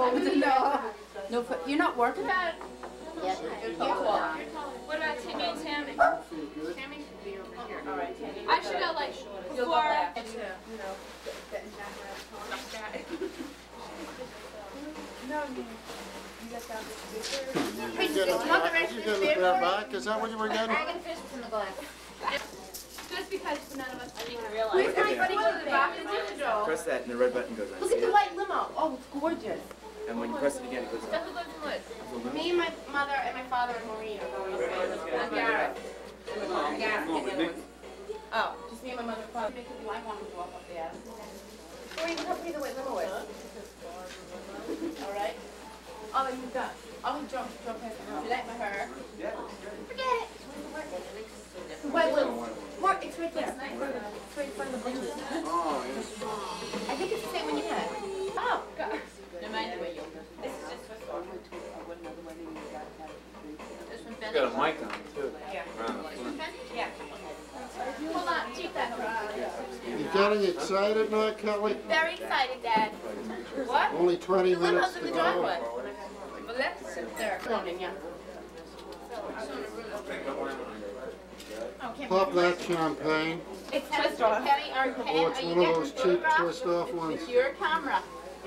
No. No, you're not working? Yes. What about Timmy and Tammy? Tammy should be over here. All right, Tammy. I should go like before. You getting the bear back? Is that what you were getting? I got fish from the glass. Just because none of us didn't Where's realize. my buddy go to the back of the door? Press that and the red button goes on. Look at the white limo. Oh, it's gorgeous. And when you press it again, it goes on. Stuff that lives in woods. Me and my mother and my father and Maureen are going to Garrett. Oh, just me and my mother and father. I want to go up there. Maureen, look how pretty the white limo is. All right. Oh, then you've got. Oh, he jumped past her. You like my hair? Yeah. Forget it. The white limo. Mark, it's right there. It's right in front of the bushes. Oh, yeah. I think it's the same one you had. Oh, God. No matter the way you this is just for fun. This one It's got a mic on it, too. Yeah. Around the front. Yeah. Hold on, keep that. You getting excited now, Kelly? Very excited, Dad. What? Only 20 The minutes limo's in to the go. driveway. Well, let's sit there. Come on in, yeah. Pop that champagne. It's twist off. Kenny, are Oh, it's one of those cheap twist-off ones. It's your camera.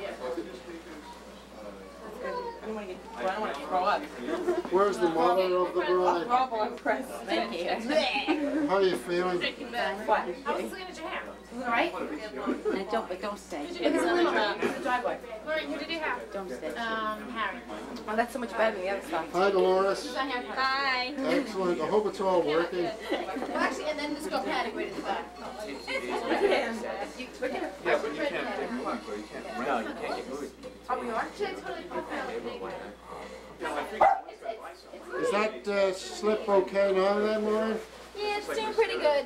I don't want to throw up. Where's the mother of the bride? Rob on press. Thank you. How are you feeling? I was looking at your hair. Is it alright? Don't stay. Look at the limo in the driveway. Lauren, who did you have? Don't stay. Harry. Oh, that's so much better than the other stuff. Hi, Dolores. Hi. Excellent. I hope it's all working. Well, actually, and then just go paddock right at the back. Yeah, but you can't take one, so you can't. No, you can't get moved. Oh, we are? Should I totally pop out? Is that slip okay now then, Maureen? Yeah, it's doing pretty good.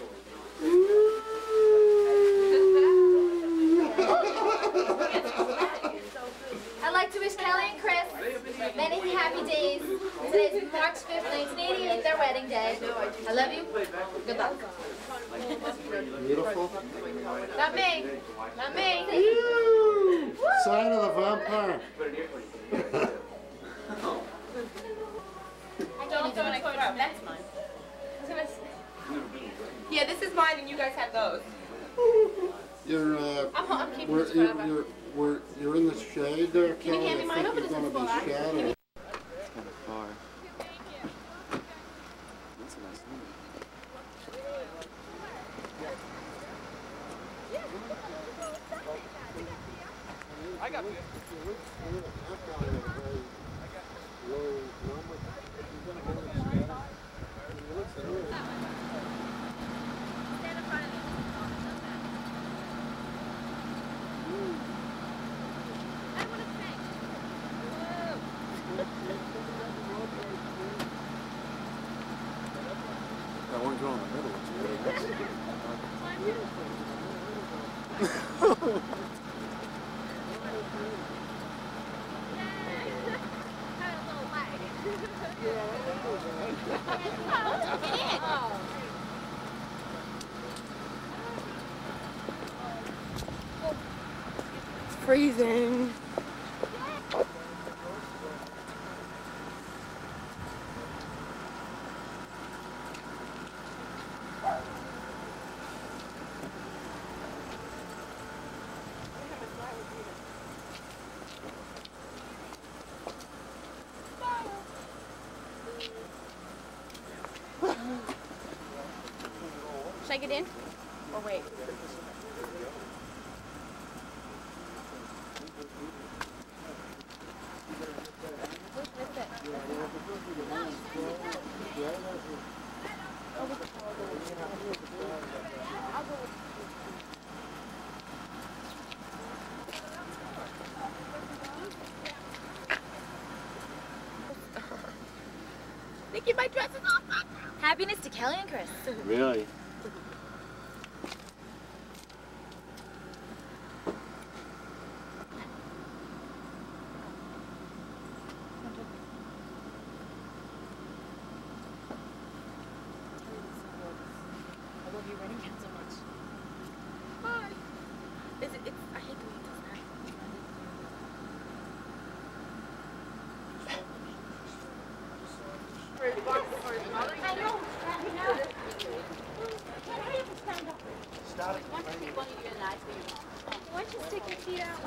I'd like to wish Kelly and Chris many happy days. Today's March 5th, 1988, their wedding day. I love you. Good luck. Beautiful. Not me. Not me. Sign of the vampire. Don't throw it. That's mine. Yeah, this is mine and you guys have those. You're I'm keeping this forever. you're in the shade there, Can you Kelly. hand me I mine think over? you're This going is to be full. shadowed. It's kind of far. That's a nice limit. I got this. That one girl in the middle looks pretty good. It's freezing. Should I get in? Or wait? Nikki, my dress is off. Happiness to Kelly and Chris. Really? I love your wedding gown so much. Hi. I hate the way it does that.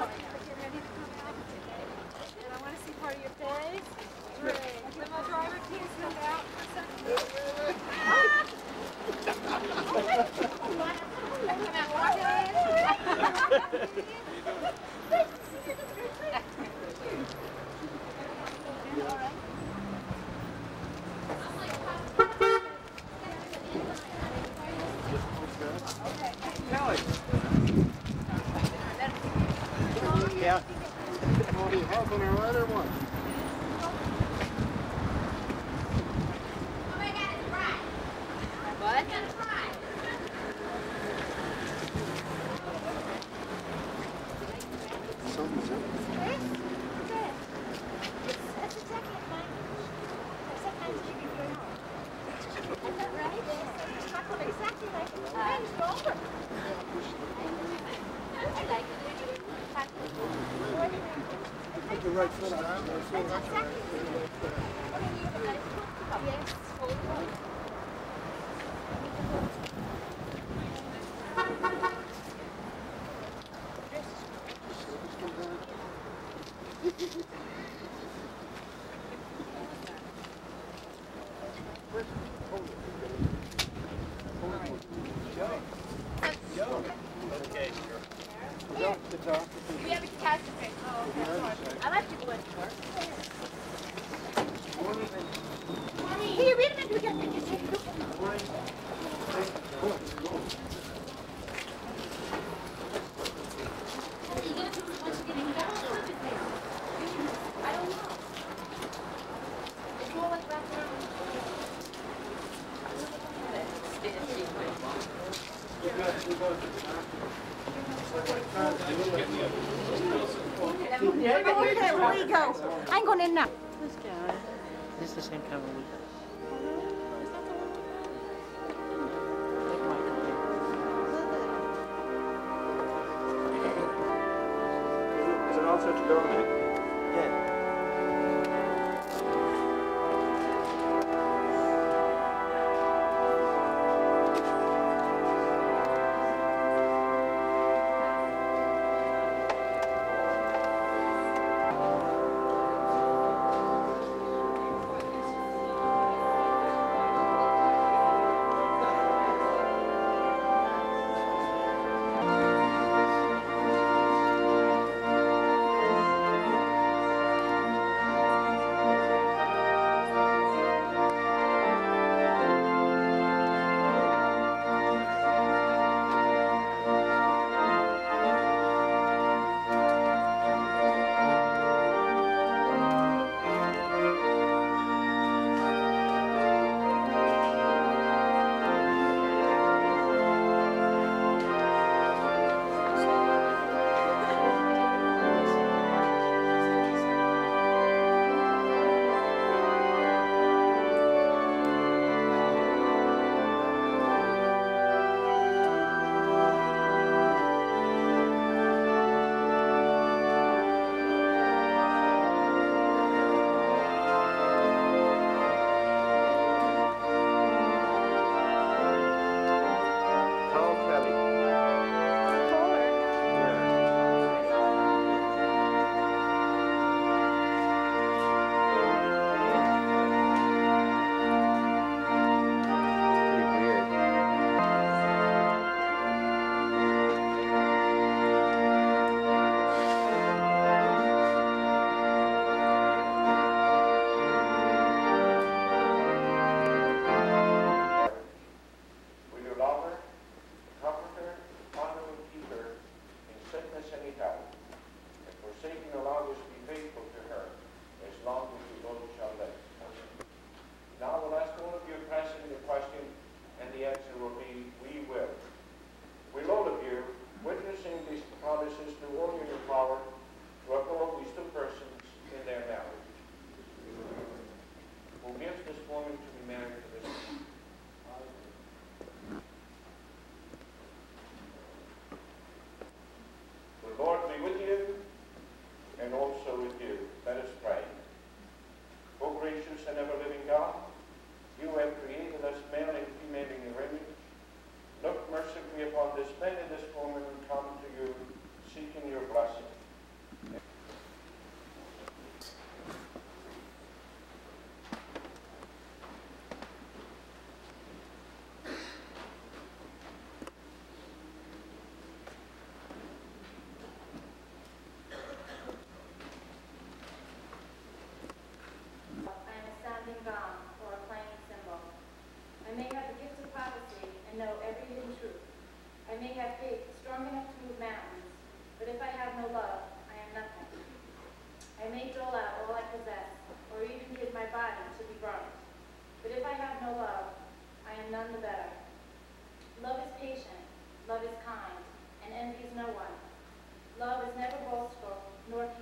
I want to see part of your face. Great. Limo driver, can you stand out for a second? Yeah. Want to be helping her right or what? What? Something's up. Put your right foot on. That's right. We have a catastrophe. I like people in work. Hey, wait a minute. We got pictures. I don't know. It's more like background. Where you go? I'm going in now. This guy. This is the same camera we got. Is it all set to go, Nick? Yeah.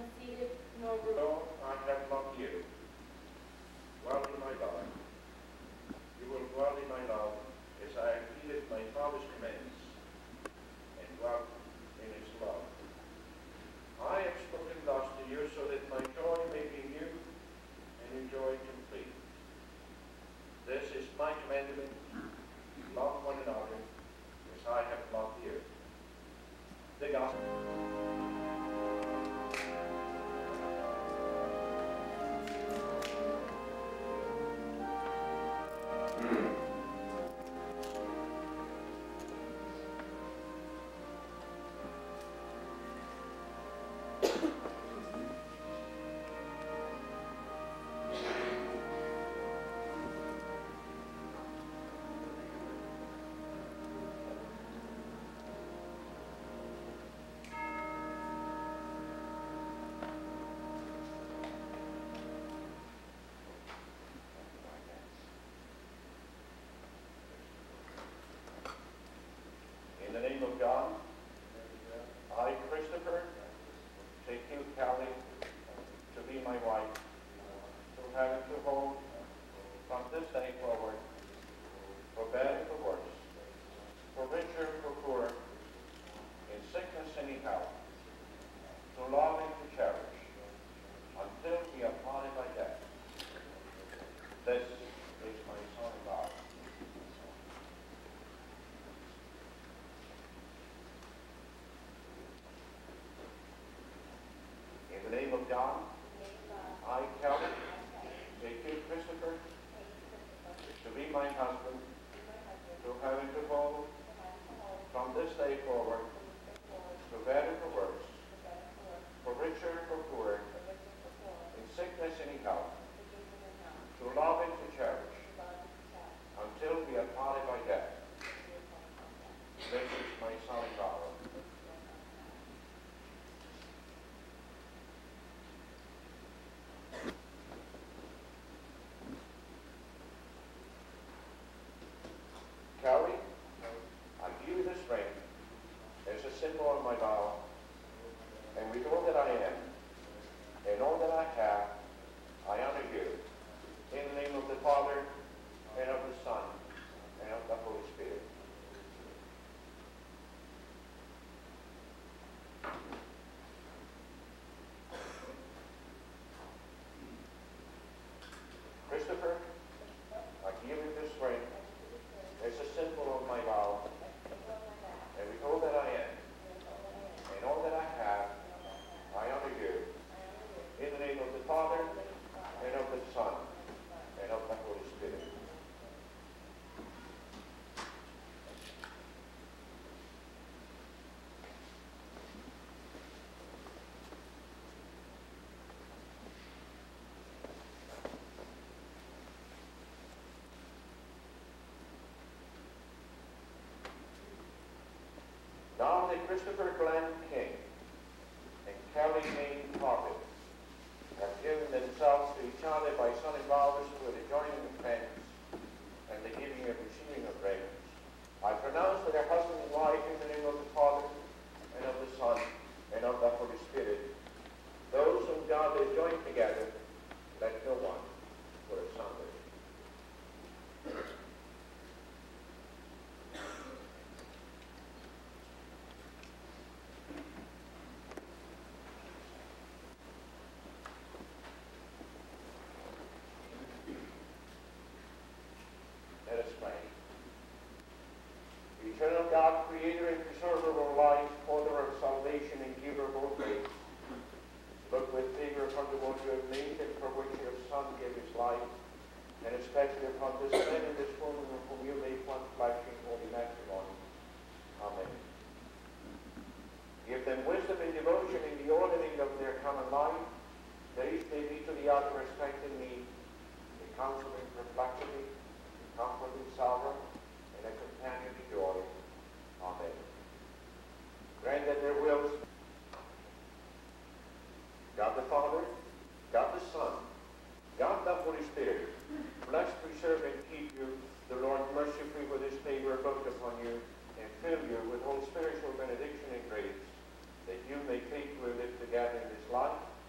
seated nor ruled. No, I have not you. Dwell in my love. You will dwell in my love as I have heeded my Father's commands and dwelt in his love. I have spoken thus to you so that my joy may be in you and your joy complete. This is my commandment: love one another as I have loved you. The gospel. In the name of God, I, Christopher, take you, Callie, to be my wife, to have and to hold from this day forward, for better and for worse, for richer and for poorer, in sickness and in health, to love and to cherish, until we are parted by death. This is my son God. In the name of God, I, Calvin, take you, Christopher, to be my husband, to have and to hold, from this day forward, for better and for worse, for richer and for poorer, in sickness and in health, to love and to cherish, until we are parted by death. This is my solemn vow. Callie, I give you this ring as a symbol of my vow, and with all that I am and all that I have, I honor you. In the name of the Father, and of the Son, and of the Holy Spirit. Christopher, I give you this ring as a symbol of my vow, and with all that I am and all that I have, I honor you. In the name of the Father, and of the Son, and of the Holy Spirit. Now that Christopher Glenn King and Kelly Main Prophet have given themselves to each other by solemn vows for the joining of friends and the giving and receiving of rings, I pronounce that their husband and wife, in the name of the Father, and of the Son, and of the Holy Spirit, those whom God has joined together, let no one put asunder. Let us pray. Eternal God, creator and preserver of our life, author of salvation and giver of all grace, look with favor upon the one you have made and for which your Son gave his life, and especially upon this man and this woman of whom you made one flesh in holy matrimony. Amen. Give them wisdom and devotion in the ordering of their common life, that each may be to the other respect and need, a counsel in perplexity, comfort in sorrow, and a companion in joy. Amen. Grant that their wills, God the Father, God the Son, God the Holy Spirit, bless, preserve, and keep you, the Lord mercifully with his favor look upon you, and fill you with all spiritual benediction and grace, that you may faithfully live together in this life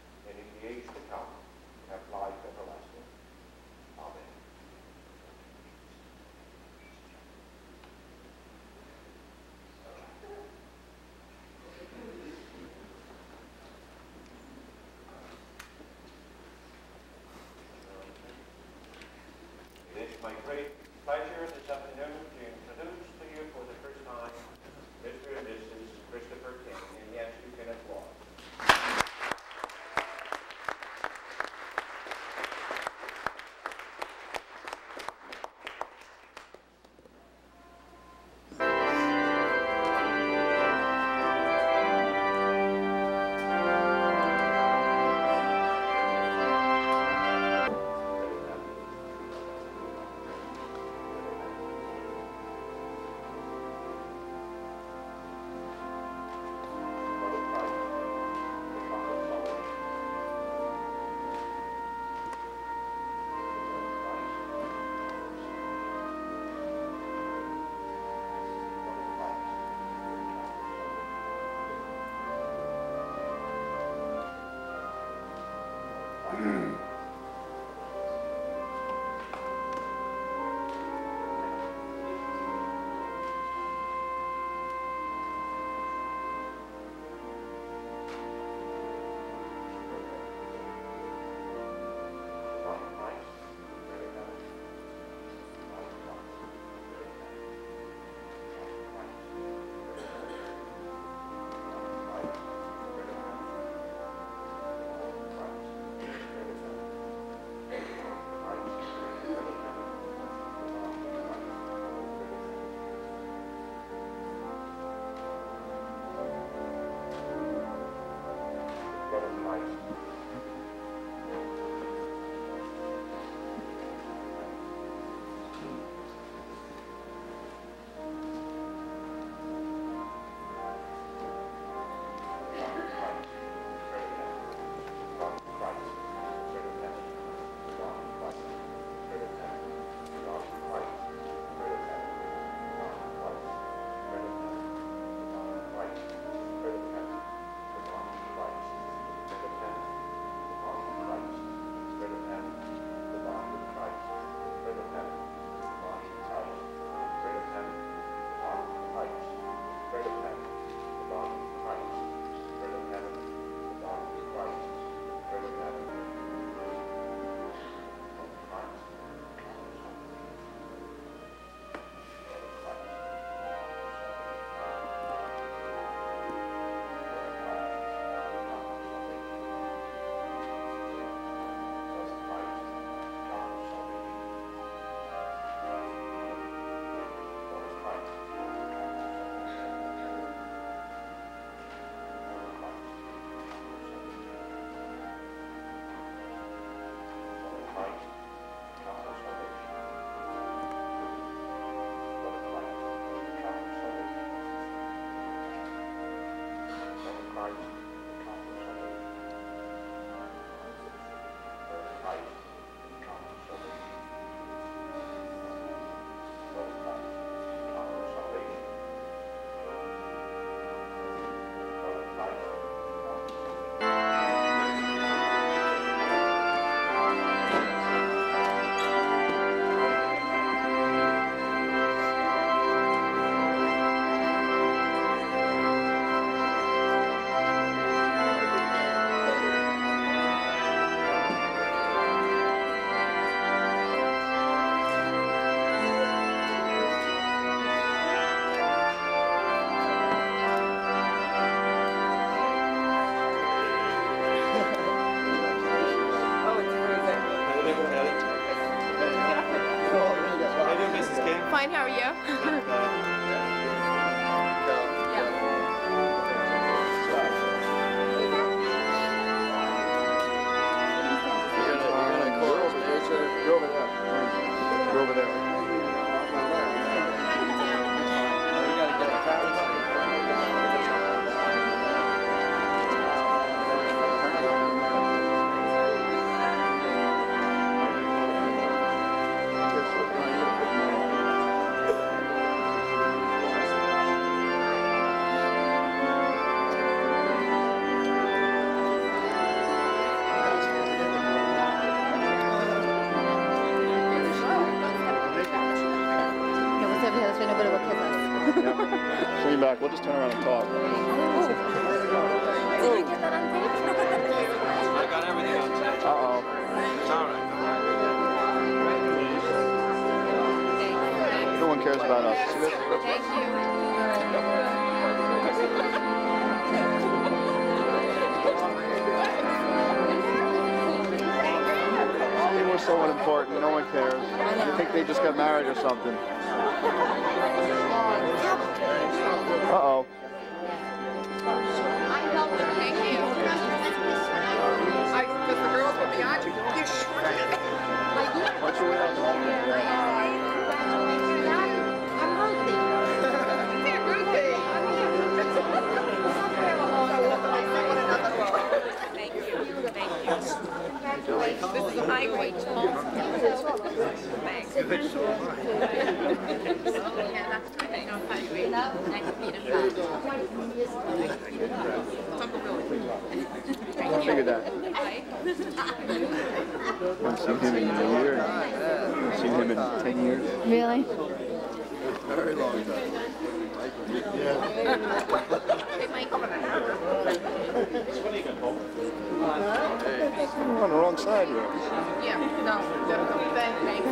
back. We'll just turn around and talk. Did you get that on tape? I got everything on tape. Uh-oh. It's all right. No one cares about us. See this? Thank you. See, we're so unimportant. No one cares. You think they just got married or something. Uh-oh. Thank you. Because the girls were behind you. You shredded. What's your way out? I'm Ruthie. Thank you. Thank you. This is a highway. Thanks. I figured that. I've seen him in a year. I've seen him in 10 years. Really? Very long time. We're on the wrong side here. Yeah, no, definitely. Thank you.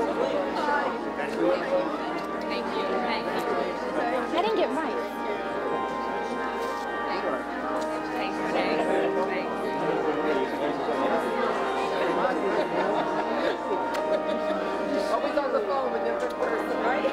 Thank you. Thank you. I didn't get right. Always on the phone with a different person, right?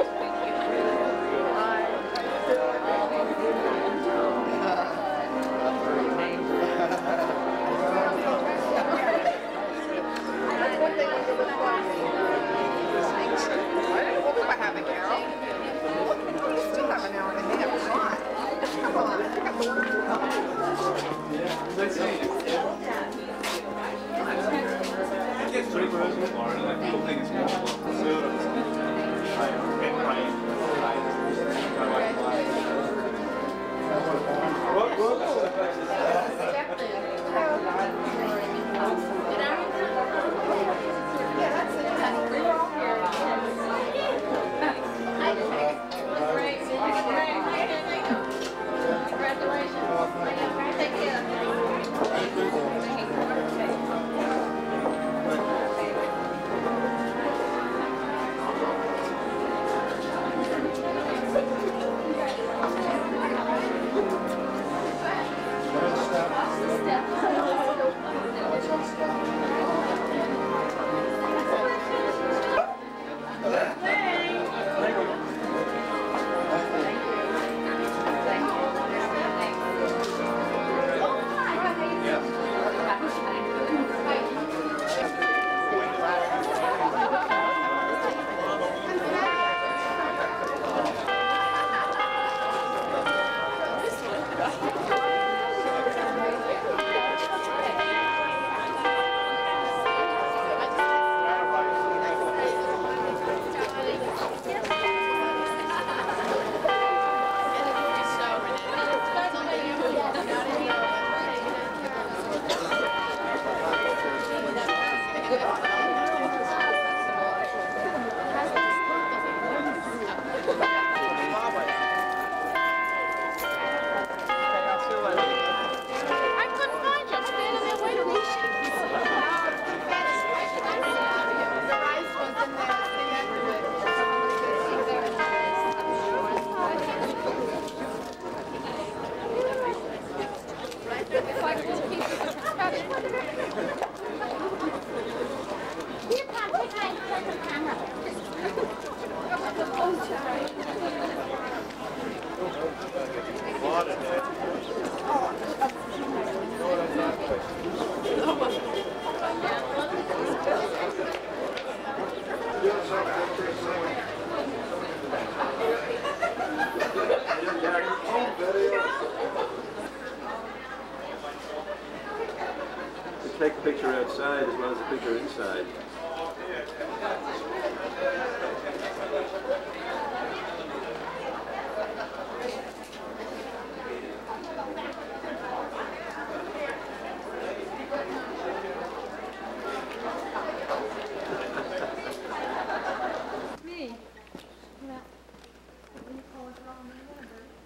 Take a picture outside as well as a picture inside. Me. What do you call it?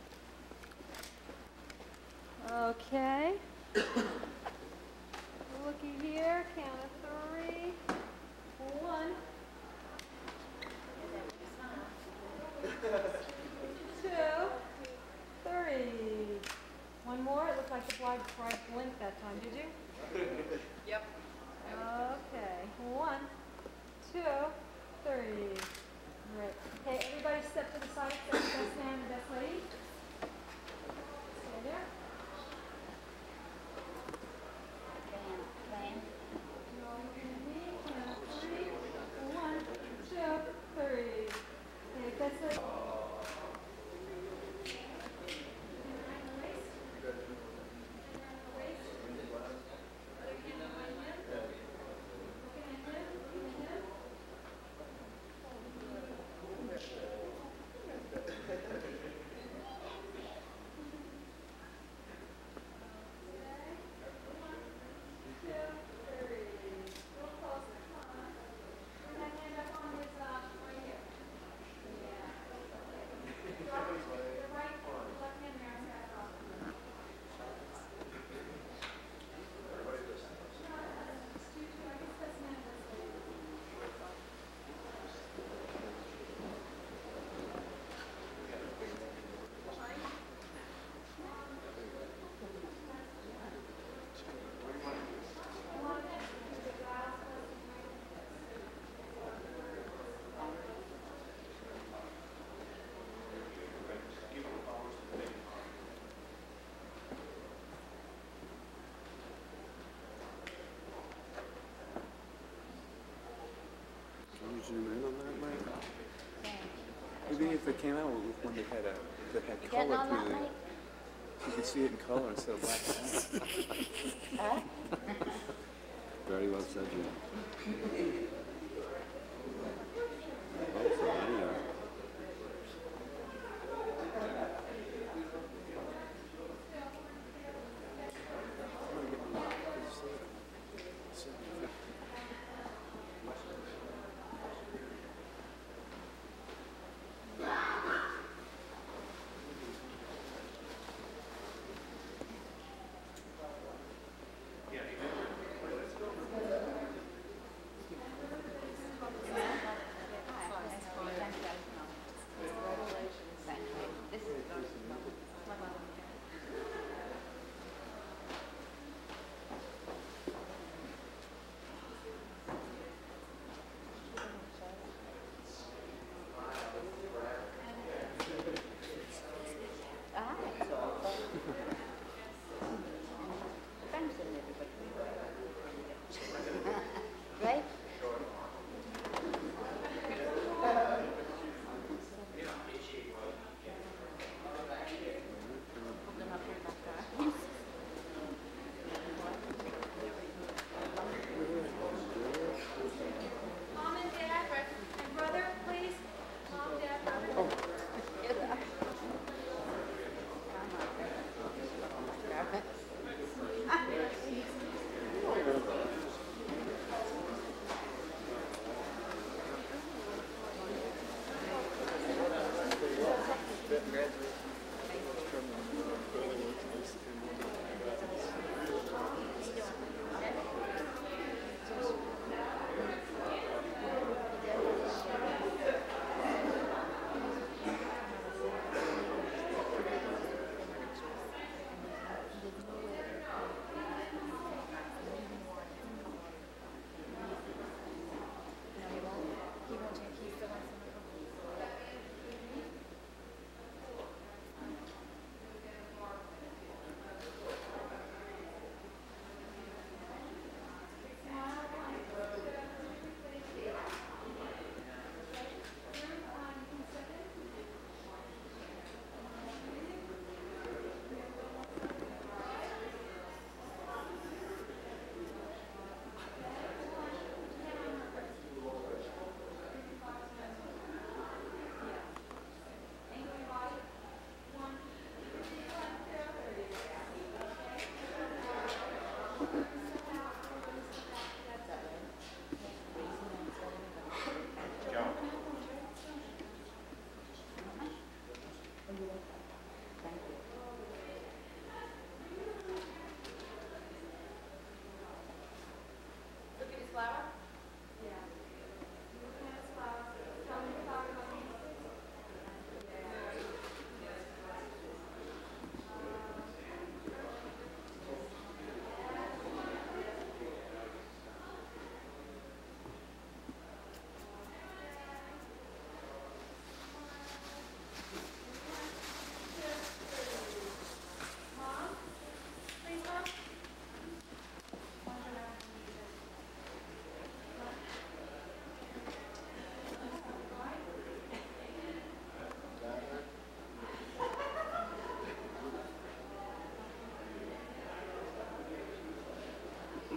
2, 3. Right. Okay, everybody step to the side. Step the best man and the best lady. Stay there. Roll with me. Count 3. 1, 2, 3. Okay, best lady. Can you zoom in on that, Mike? Maybe if it came out with one that had color through the, you could see it in color instead of black and white. Very well said, Jim. Hope so, anyway.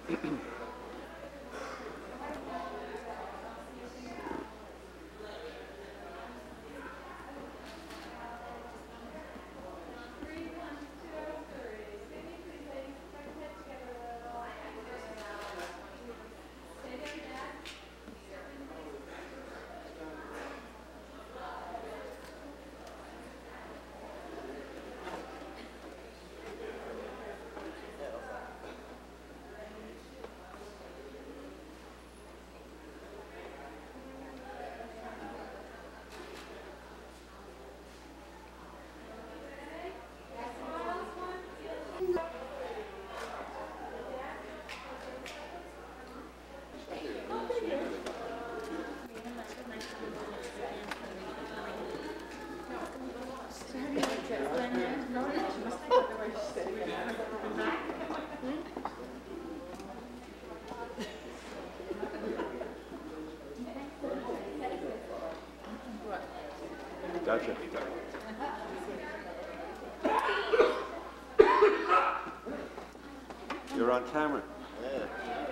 Gotcha. You're on camera. Yeah.